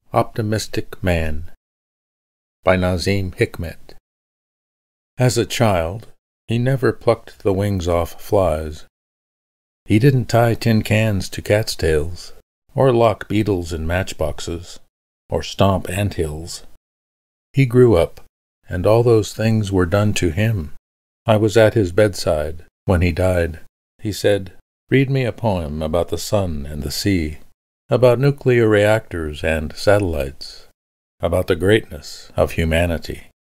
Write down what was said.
Optimistic Man by Nazim Hikmet. As a child, he never plucked the wings off flies. He didn't tie tin cans to cats' tails, or lock beetles in matchboxes, or stomp anthills. He grew up, and all those things were done to him. I was at his bedside when he died. He said, "Read me a poem about the sun and the sea, about nuclear reactors and satellites, about the greatness of humanity."